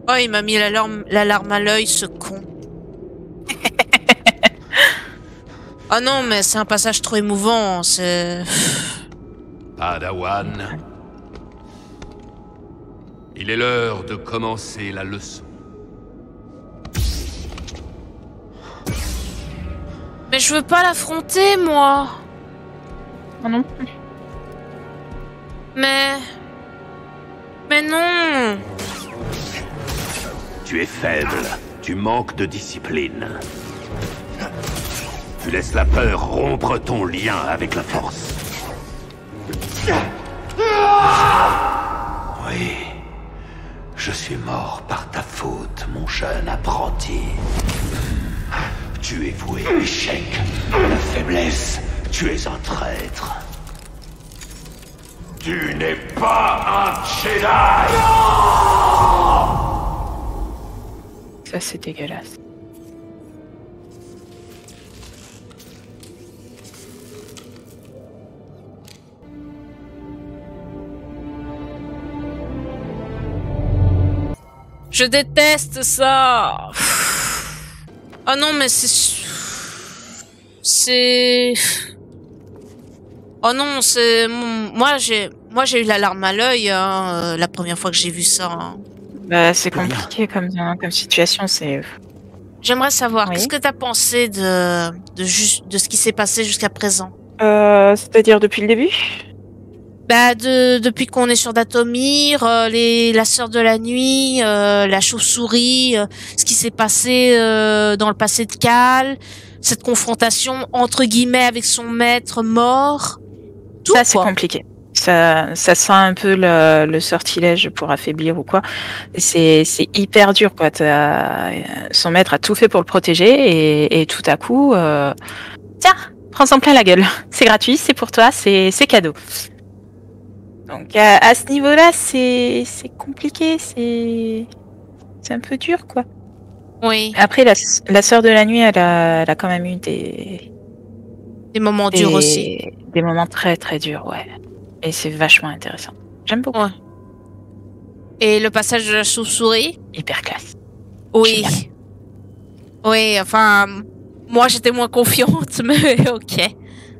Oh, il m'a mis l'alarme à l'œil, ce con. Oh non, mais c'est un passage trop émouvant, c'est... Padawan, il est l'heure de commencer la leçon. Mais je veux pas l'affronter, moi. Moi non plus. Mais non. Tu es faible, tu manques de discipline. Tu laisses la peur rompre ton lien avec la force. Oui, je suis mort par ta faute, mon jeune apprenti. Tu es voué à l'échec, à la faiblesse. Tu es un traître. Tu n'es pas un Jedi! Ça, c'est dégueulasse. Je déteste ça. Oh non, mais c'est... Oh non, c'est... Moi, j'ai eu l'alarme à l'œil la première fois que j'ai vu ça. Hein. Bah, c'est compliqué comme situation, c'est... J'aimerais savoir, Oui. qu'est-ce que t'as pensé de ce qui s'est passé jusqu'à présent? C'est-à-dire depuis le début? Bah, depuis qu'on est sur Dathomir, la sœur de la nuit, la chauve-souris, ce qui s'est passé dans le passé de Cal, cette confrontation entre guillemets avec son maître mort, tout Ça, c'est quoi. compliqué. Ça sent un peu le sortilège pour affaiblir ou quoi. C'est hyper dur, quoi. Son maître a tout fait pour le protéger et tout à coup, tiens, prends-en plein la gueule. C'est gratuit, c'est pour toi, c'est cadeau. Donc à ce niveau-là, c'est compliqué, c'est un peu dur, quoi. Oui. Après, la sœur de la nuit, elle a quand même eu des moments durs aussi. Des moments très très durs, ouais. Et c'est vachement intéressant. J'aime beaucoup. Ouais. Et le passage de la chauve-souris? Hyper classe. Oui. Génial. Oui, enfin, moi j'étais moins confiante, mais ok.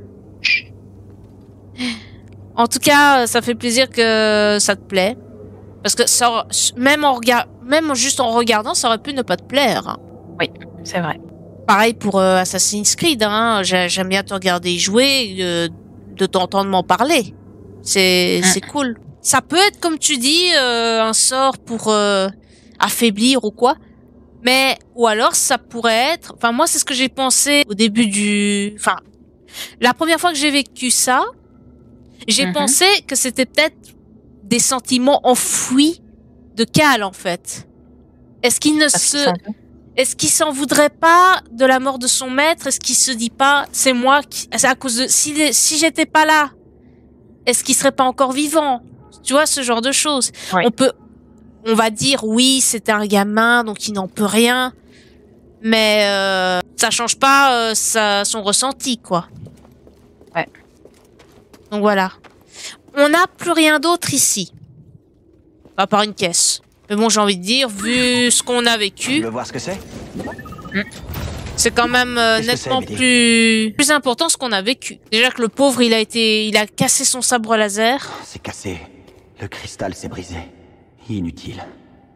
En tout cas, ça fait plaisir que ça te plaît. Parce que ça, même juste en regardant, ça aurait pu ne pas te plaire. Hein. Oui, c'est vrai. Pareil pour Assassin's Creed. Hein. J'aime bien te regarder jouer, de t'entendre m'en parler. C'est cool. Ça peut être, comme tu dis, un sort pour affaiblir ou quoi. Mais, ou alors, ça pourrait être... Enfin, moi, c'est ce que j'ai pensé au début du... Enfin, la première fois que j'ai vécu ça, j'ai pensé que c'était peut-être des sentiments enfouis de Cal, en fait. Est-ce qu'il s'en voudrait pas de la mort de son maître? Est-ce qu'il se dit pas, c'est moi qui... C'est à cause de... Si j'étais pas là, est-ce qu'il serait pas encore vivant? Tu vois, ce genre de choses. Oui. On va dire, oui, c'était un gamin, donc il n'en peut rien. Mais ça change pas son ressenti, quoi. Ouais. Donc voilà. On n'a plus rien d'autre ici. À part une caisse. Mais bon, j'ai envie de dire, vu ce qu'on a vécu... Tu veux voir ce que c'est? C'est quand même nettement plus important ce qu'on a vécu. Déjà que le pauvre, il a cassé son sabre laser. C'est cassé. Le cristal s'est brisé. Inutile.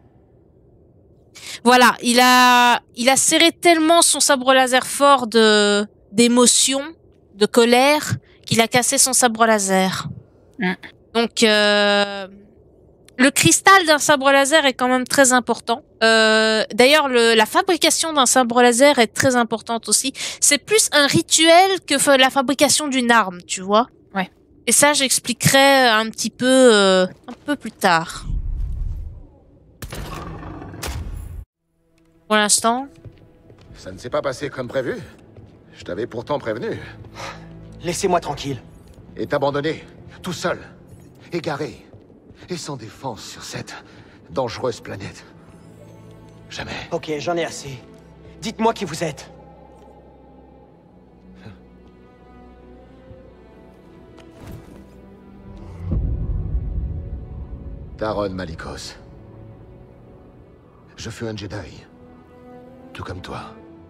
Voilà, il a serré tellement son sabre laser fort d'émotion, de colère, qu'il a cassé son sabre laser. Donc, le cristal d'un sabre laser est quand même très important. D'ailleurs, la fabrication d'un sabre laser est très importante aussi. C'est plus un rituel que la fabrication d'une arme, tu vois. Ouais. Et ça, j'expliquerai un peu plus tard. Pour l'instant. Ça ne s'est pas passé comme prévu. Je t'avais pourtant prévenu. Laissez-moi tranquille. Et abandonné, tout seul, égaré, et sans défense sur cette dangereuse planète. Jamais. Ok, j'en ai assez. Dites-moi qui vous êtes. Taron Malicos. Je fus un Jedi. Tout comme toi.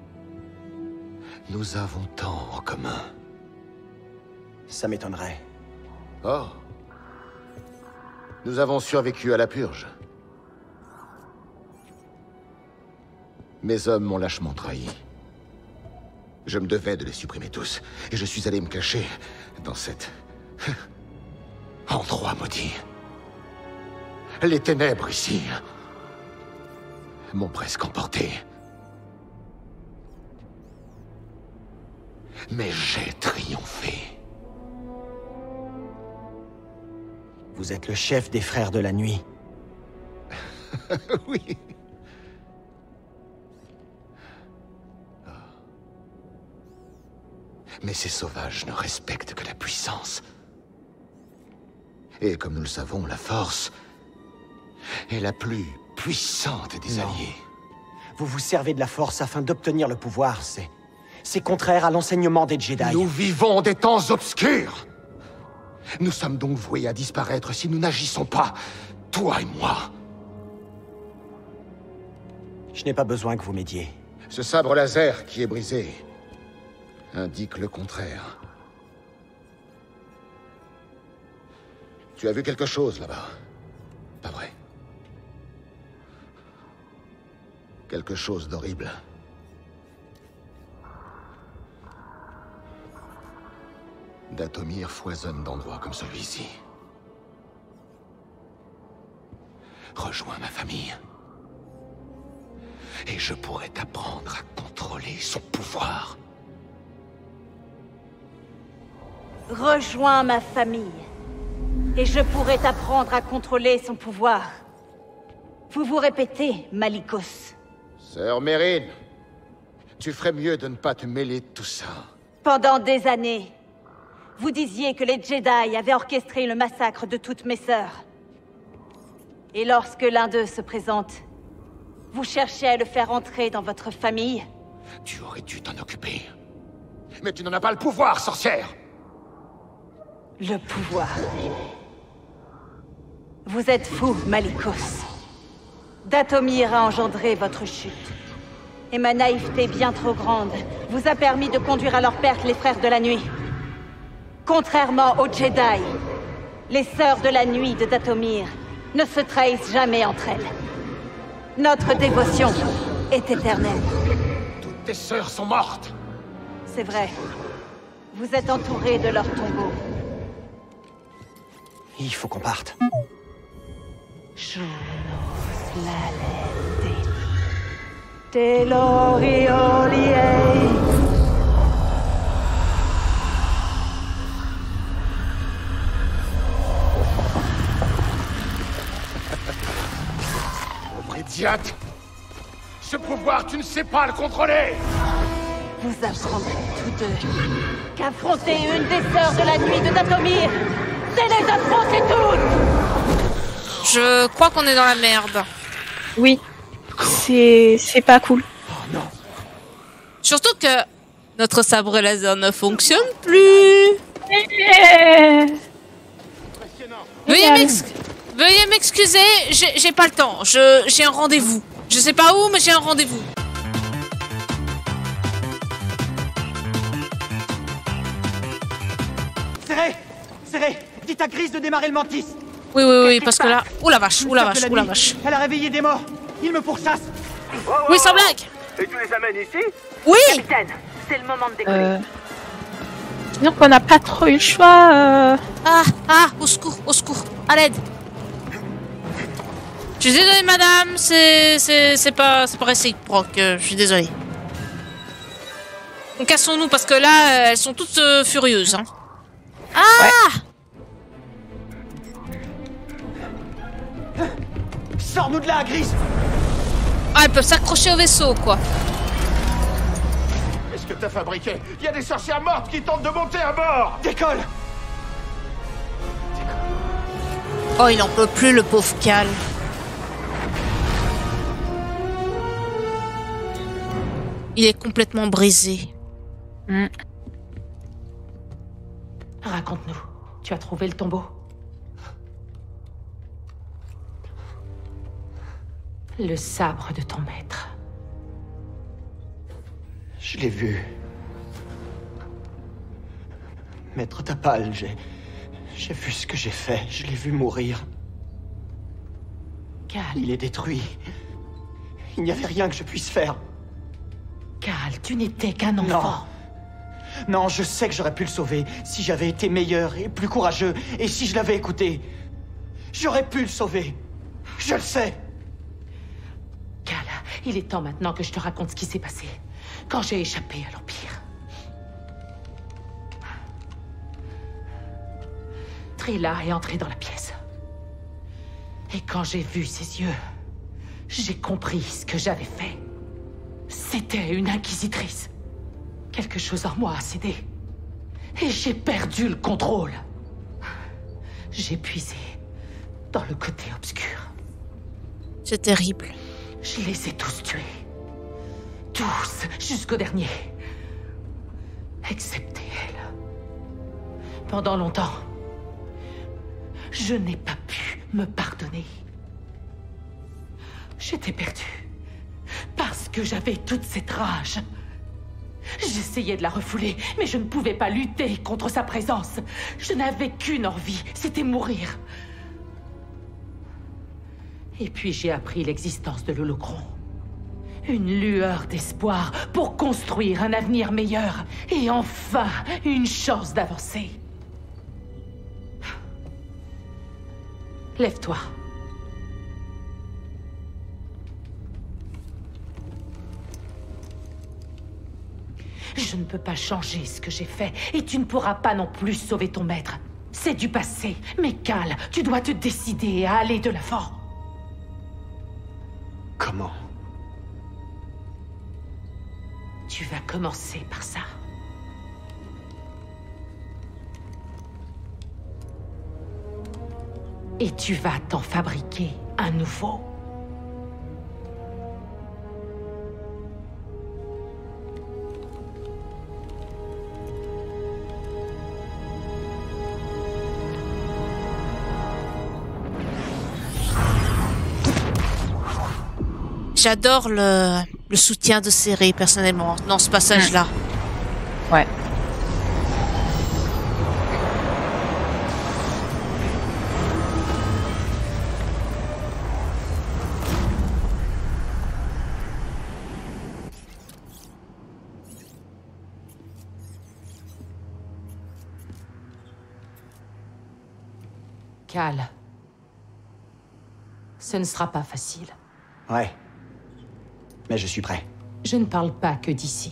Nous avons tant en commun. Ça m'étonnerait. Oh. Nous avons survécu à la purge. Mes hommes m'ont lâchement trahi. Je me devais de les supprimer tous, et je suis allé me cacher dans cet endroit maudit. Les ténèbres ici m'ont presque emporté. Mais j'ai triomphé. Vous êtes le chef des Frères de la Nuit. Oui. Mais ces sauvages ne respectent que la puissance. Et comme nous le savons, la force est la plus puissante des alliés. Vous vous servez de la Force afin d'obtenir le pouvoir, c'est contraire à l'enseignement des Jedi. Nous vivons des temps obscurs. Nous sommes donc voués à disparaître si nous n'agissons pas, toi et moi. Je n'ai pas besoin que vous m'aidiez. Ce sabre laser qui est brisé indique le contraire. Tu as vu quelque chose là-bas, pas vrai? Quelque chose d'horrible. Dathomir foisonne d'endroits comme celui-ci. Rejoins ma famille. Et je pourrai t'apprendre à contrôler son pouvoir. Rejoins ma famille. Et je pourrai t'apprendre à contrôler son pouvoir. Vous vous répétez, Malicos. Sœur Mérine, tu ferais mieux de ne pas te mêler de tout ça. Pendant des années, vous disiez que les Jedi avaient orchestré le massacre de toutes mes sœurs. Et lorsque l'un d'eux se présente, vous cherchez à le faire entrer dans votre famille? Tu aurais dû t'en occuper. Mais tu n'en as pas le pouvoir, sorcière! Le pouvoir. Vous êtes fou, Malicos. Dathomir a engendré votre chute. Et ma naïveté bien trop grande vous a permis de conduire à leur perte les Frères de la Nuit. Contrairement aux Jedi, les Sœurs de la Nuit de Dathomir ne se trahissent jamais entre elles. Notre dévotion est éternelle. Toutes tes sœurs sont mortes! C'est vrai. Vous êtes entourés de leurs tombeaux. Il faut qu'on parte. Pauvre idiote! Ce pouvoir, tu ne sais pas le contrôler! Vous apprendrez tous deux qu'affronter une des Sœurs de la Nuit de Dathomir, c'est les affronter toutes! Je crois qu'on est dans la merde. Oui, c'est pas cool. Surtout que notre sabre laser ne fonctionne plus. Veuillez m'excuser, j'ai pas le temps. J'ai un rendez-vous. Je sais pas où, mais j'ai un rendez-vous. Serré, dites à Grise de démarrer le mantis. Oui, parce que là... Ouh la vache. Elle a réveillé des morts. Il me pourchasse. Oui, sans blague. Et tu les amènes ici? Oui. Capitaine, c'est le moment de décoller. Donc on n'a pas trop eu le choix. Au secours, à l'aide. Je suis désolée, madame, c'est pas réciproque, je suis désolée. Cassons-nous parce que là, elles sont toutes furieuses. Hein. Sors-nous de là, Grise. Elles peuvent s'accrocher au vaisseau, quoi. Qu'est-ce que t'as fabriqué? Il y a des sorcières mortes qui tentent de monter à bord! Décolle. Oh, il en peut plus, le pauvre Cal. Il est complètement brisé. Raconte-nous, tu as trouvé le tombeau? Le sabre de ton maître. Je l'ai vu. Maître Tapal, j'ai vu ce que j'ai fait. Je l'ai vu mourir. Cal, Il est détruit. Il n'y avait rien que je puisse faire. Cal, tu n'étais qu'un enfant. Non, je sais que j'aurais pu le sauver si j'avais été meilleur et plus courageux. Et si je l'avais écouté. J'aurais pu le sauver. Je le sais. Cal, il est temps maintenant que je te raconte ce qui s'est passé quand j'ai échappé à l'Empire. Trilla est entrée dans la pièce. Et quand j'ai vu ses yeux, j'ai compris ce que j'avais fait. C'était une inquisitrice. Quelque chose en moi a cédé. Et j'ai perdu le contrôle. J'ai puisé dans le côté obscur. C'est terrible. Je les ai tous tués. Tous, jusqu'au dernier. Excepté elle. Pendant longtemps, je n'ai pas pu me pardonner. J'étais perdue. Parce que j'avais toute cette rage. J'essayais de la refouler, mais je ne pouvais pas lutter contre sa présence. Je n'avais qu'une envie, c'était mourir. Et puis j'ai appris l'existence de l'Holocron. Une lueur d'espoir pour construire un avenir meilleur. Et enfin, une chance d'avancer. Lève-toi. Je ne peux pas changer ce que j'ai fait, et tu ne pourras pas non plus sauver ton maître. C'est du passé. Mais Cal, tu dois te décider à aller de l'avant. Comment? Tu vas commencer par ça. Et tu vas t'en fabriquer un nouveau. J'adore le soutien de Céré, personnellement, dans ce passage-là. Ouais. Cal, ce ne sera pas facile. Ouais. Mais je suis prêt. Je ne parle pas que d'ici.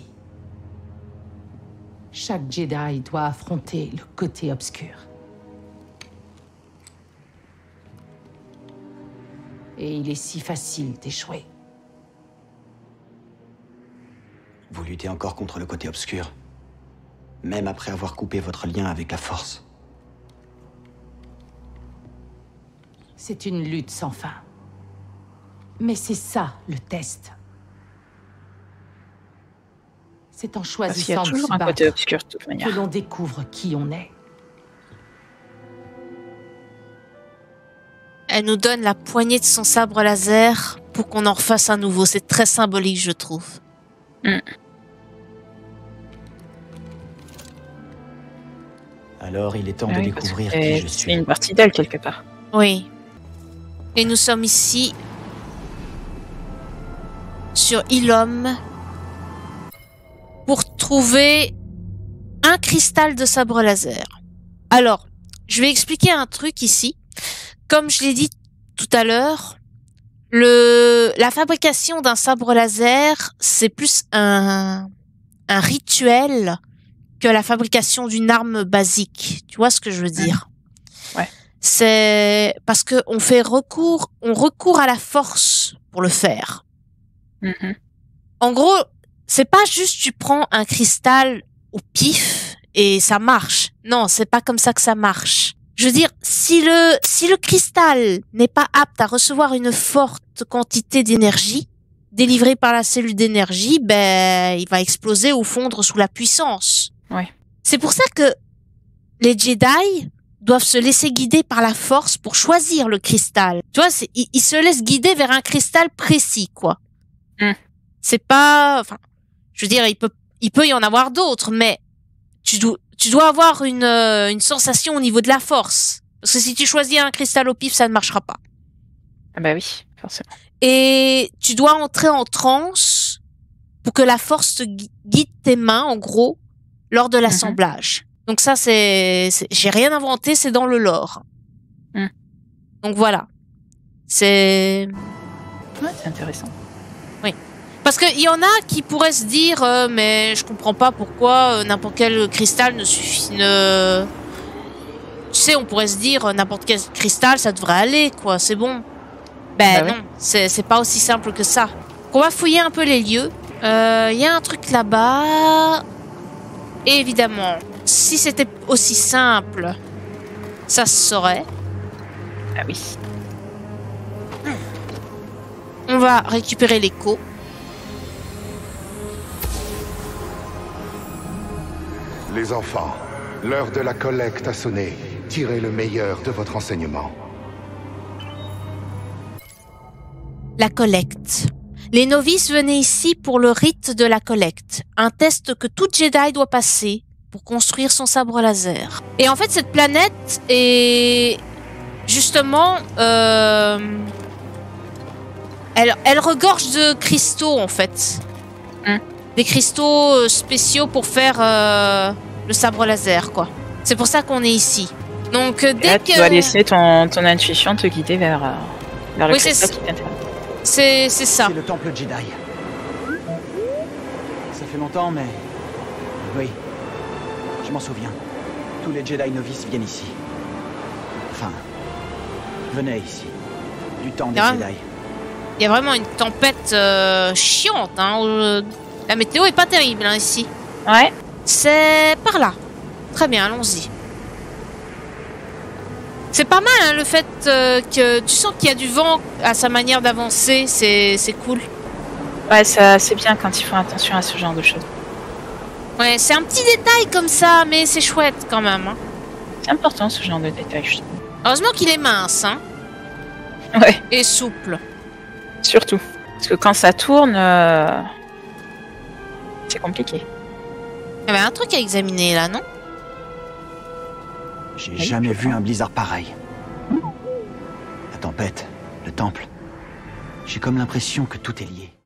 Chaque Jedi doit affronter le côté obscur. Et il est si facile d'échouer. Vous luttez encore contre le côté obscur. Même après avoir coupé votre lien avec la Force. C'est une lutte sans fin. Mais c'est ça, le test. C'est en Parce qu'il y a choisissant de toujours se un côté battre obscur, de toute manière. que l'on découvre qui on est. Elle nous donne la poignée de son sabre laser pour qu'on en refasse un nouveau. C'est très symbolique, je trouve. Alors il est temps Ah de oui, parce découvrir que qui je c'est suis. une partie d'elle, quelque part. Oui. Et nous sommes ici sur Ilum pour trouver un cristal de sabre laser. Alors, je vais expliquer un truc ici. Comme je l'ai dit tout à l'heure, la fabrication d'un sabre laser, c'est plus un rituel que la fabrication d'une arme basique. Tu vois ce que je veux dire? Ouais. C'est parce que on recourt à la force pour le faire. En gros, c'est pas juste tu prends un cristal au pif et ça marche. Non, c'est pas comme ça que ça marche. Je veux dire, si le cristal n'est pas apte à recevoir une forte quantité d'énergie délivrée par la cellule d'énergie, ben il va exploser ou fondre sous la puissance. Ouais. C'est pour ça que les Jedi doivent se laisser guider par la force pour choisir le cristal. Tu vois, ils se laissent guider vers un cristal précis, quoi. C'est pas, enfin, je veux dire, il peut y en avoir d'autres, mais tu dois avoir une sensation au niveau de la force. Parce que si tu choisis un cristal au pif, ça ne marchera pas. Ah bah oui, forcément. Et tu dois entrer en transe pour que la force te guide tes mains, en gros, lors de l'assemblage. Donc ça, j'ai rien inventé, c'est dans le lore. Donc voilà. Ouais, c'est intéressant. Oui. Parce qu'il y en a qui pourraient se dire, mais je comprends pas pourquoi n'importe quel cristal ne suffit. Tu sais, on pourrait se dire, n'importe quel cristal, ça devrait aller, quoi, c'est bon. Ben non, c'est pas aussi simple que ça. On va fouiller un peu les lieux. Il y a un truc là-bas. Et évidemment, si c'était aussi simple, ça se saurait. Ah oui. On va récupérer l'écho. Les enfants, l'heure de la collecte a sonné. Tirez le meilleur de votre enseignement. La collecte. Les novices venaient ici pour le rite de la collecte, un test que tout Jedi doit passer pour construire son sabre laser. Et en fait, cette planète est justement, elle regorge de cristaux en fait, des cristaux spéciaux pour faire le sabre laser, quoi. C'est pour ça qu'on est ici. Donc dès que tu dois laisser ton intuition te guider vers le cristal qui t'intéresse. C'est ça. C'est le temple Jedi. Ça fait longtemps, mais... Oui, je m'en souviens. Tous les Jedi novices viennent ici. Enfin, venaient ici. Du temps des Jedi. Il y a vraiment une tempête chiante. Hein, la météo est pas terrible hein, ici. Ouais. C'est par là. Très bien, allons-y. C'est pas mal hein, le fait que tu sens qu'il y a du vent à sa manière d'avancer, c'est cool. Ouais, c'est bien quand ils font attention à ce genre de choses. Ouais, c'est un petit détail comme ça, mais c'est chouette quand même. Hein. C'est important ce genre de détail, je trouve. Heureusement qu'il est mince, hein. Ouais. Et souple. Surtout. Parce que quand ça tourne, c'est compliqué. Il y avait un truc à examiner là, non? J'ai jamais vu un blizzard pareil. La tempête, le temple. J'ai comme l'impression que tout est lié.